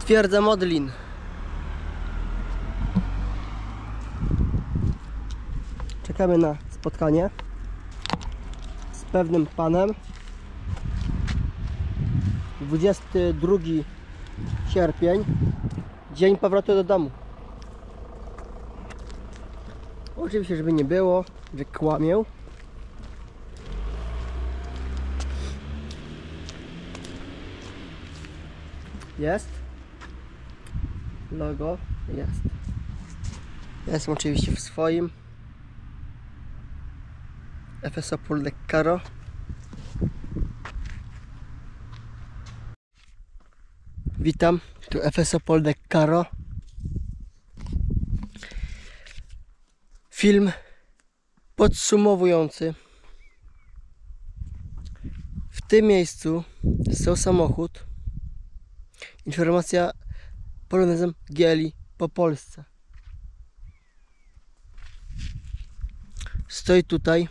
Twierdza Modlin. Czekamy na spotkanie z pewnym panem. 22 sierpień, dzień powrotu do domu. Oczywiście, żeby nie było, że kłamię. Jest logo, jest. Jestem oczywiście w swoim FSO Poldek-Caro. Witam, tu FSO Poldek-Caro. Film podsumowujący. W tym miejscu stał samochód. Informacja polonezem GLI po Polsce. Stoi tutaj.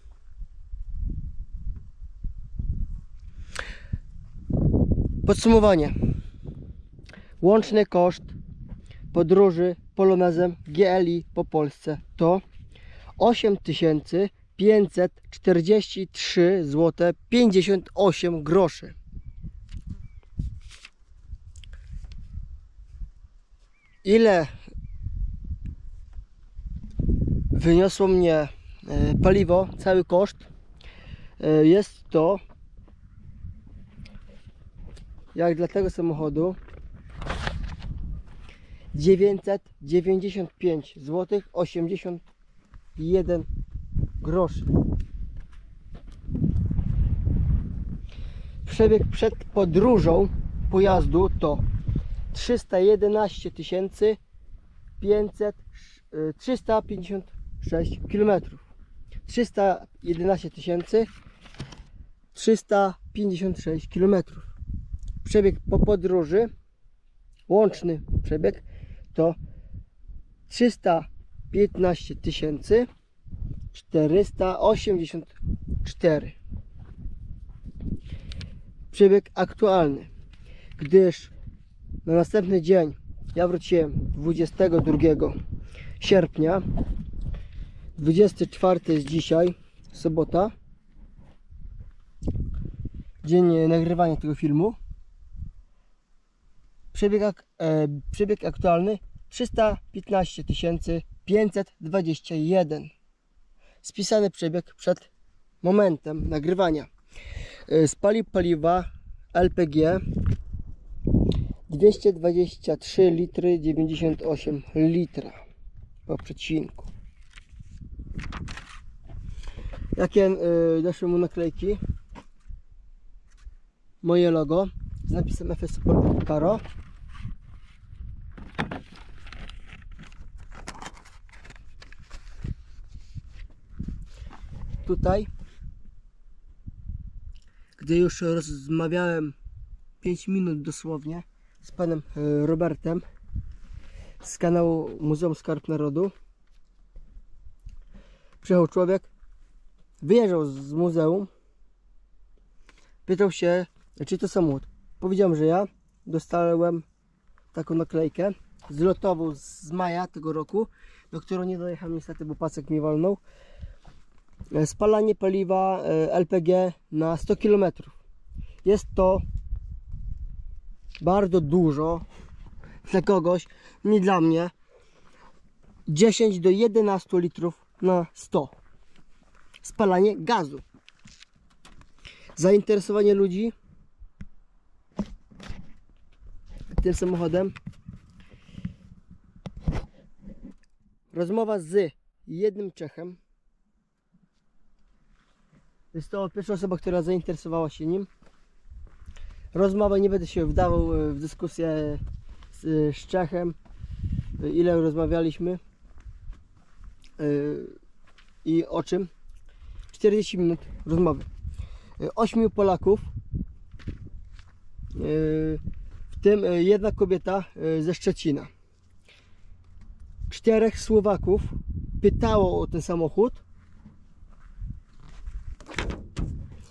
Podsumowanie. Łączny koszt podróży polonezem GLI po Polsce to 8543 zł 58 groszy. Ile wyniosło mnie paliwo, cały koszt? Jest to, jak dla tego samochodu, 995 zł 81 groszy. Przebieg przed podróżą pojazdu to 311 356 km. 311 356 km. Przebieg po podróży, łączny przebieg to 315 484. Przebieg aktualny, gdyż na następny dzień ja wróciłem 22 sierpnia, 24 jest dzisiaj, sobota, dzień nagrywania tego filmu. Przebieg aktualny 315 521. Spisany przebieg przed momentem nagrywania. Spalił paliwa LPG 223 litry 98 litra po przecinku. Jakie doszły mu naklejki? Moje logo z napisem FSO Poldek-Caro. Tutaj, gdy już rozmawiałem 5 minut dosłownie z panem Robertem z kanału Muzeum Skarb Narodu, przyjechał człowiek, wyjeżdżał z muzeum, pytał się, czy to samochód. Powiedziałem, że ja dostałem taką naklejkę zlotową z maja tego roku, do którego nie dojechałem niestety, bo pasek mi walnął. Spalanie paliwa LPG na 100 km. Jest to bardzo dużo dla kogoś, nie dla mnie. 10 do 11 litrów na 100. Spalanie gazu. Zainteresowanie ludzi tym samochodem. Rozmowa z jednym Czechem. Jest to pierwsza osoba, która zainteresowała się nim. Rozmowa, nie będę się wdawał w dyskusję z Czechem, ile rozmawialiśmy i o czym. 40 minut rozmowy. 8 Polaków, w tym jedna kobieta ze Szczecina. 4 Słowaków pytało o ten samochód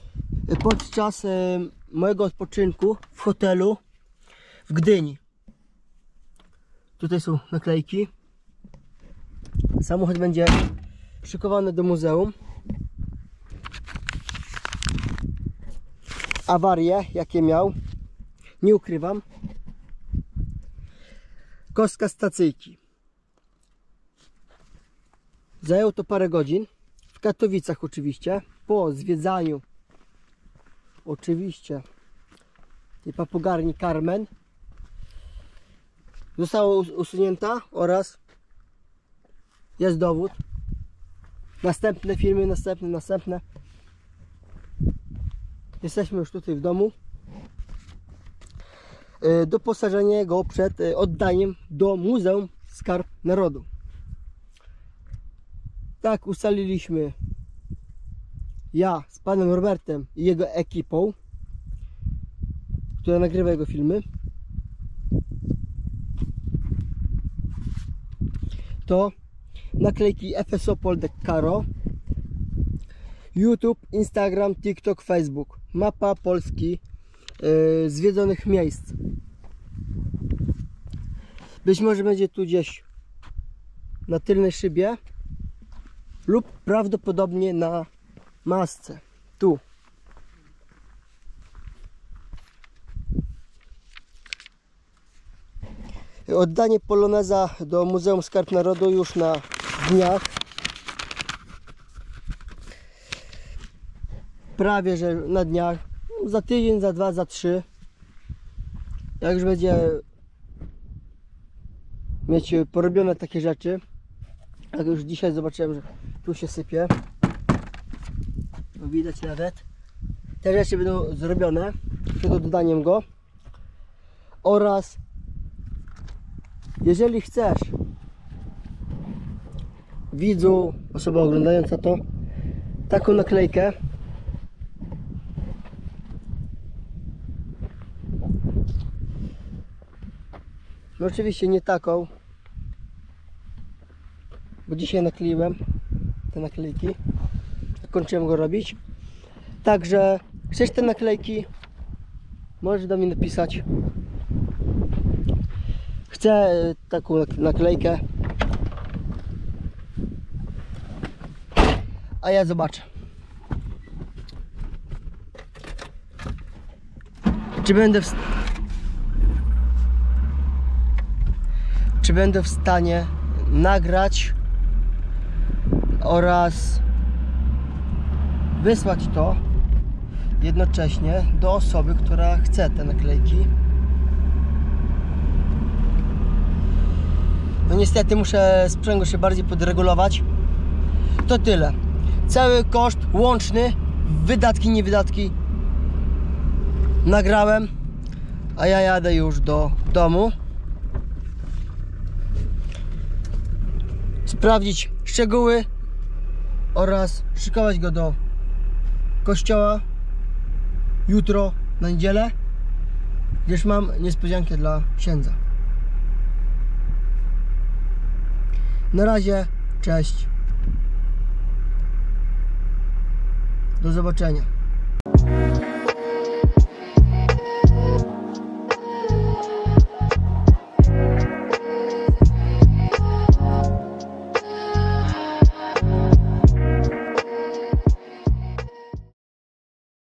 podczas mojego odpoczynku w hotelu w Gdyni. Tutaj są naklejki. Samochód będzie szykowany do muzeum. Awarie, jakie miał, nie ukrywam. Kostka stacyjki. Zajęło to parę godzin. W Katowicach oczywiście. Po zwiedzaniu oczywiście tej papugarni Carmen została usunięta oraz jest dowód. Następne filmy, następne. Jesteśmy już tutaj w domu. Doposażenie go przed oddaniem do Muzeum Skarb Narodu. Tak ustaliliśmy ja z panem Robertem i jego ekipą, która nagrywa jego filmy. To naklejki FSO Poldek Karo, YouTube, Instagram, TikTok, Facebook. Mapa Polski zwiedzonych miejsc. Być może będzie tu gdzieś na tylnej szybie lub prawdopodobnie na masce. Tu. Oddanie poloneza do Muzeum Skarb Narodu już na dniach. Prawie że na dniach. Za tydzień, za 2, za 3. Jak już będzie mieć porobione takie rzeczy. Jak już dzisiaj zobaczyłem, że tu się sypie. No widać nawet. Te rzeczy będą zrobione przed oddaniem go. Oraz jeżeli chcesz, widzu, osoba oglądająca to, taką naklejkę, no oczywiście nie taką, bo dzisiaj nakleiłem te naklejki, kończyłem go robić. Także chcesz te naklejki, możesz do mnie napisać. Chcę taką naklejkę, a ja zobaczę, czy będę w stanie nagrać oraz wysłać to jednocześnie do osoby, która chce te naklejki. No niestety muszę sprzęgło się bardziej podregulować. To tyle. Cały koszt łączny, wydatki, nie wydatki nagrałem, a ja jadę już do domu. Sprawdzić szczegóły oraz szykować go do kościoła jutro na niedzielę, gdyż mam niespodziankę dla księdza. Na razie, cześć. Do zobaczenia.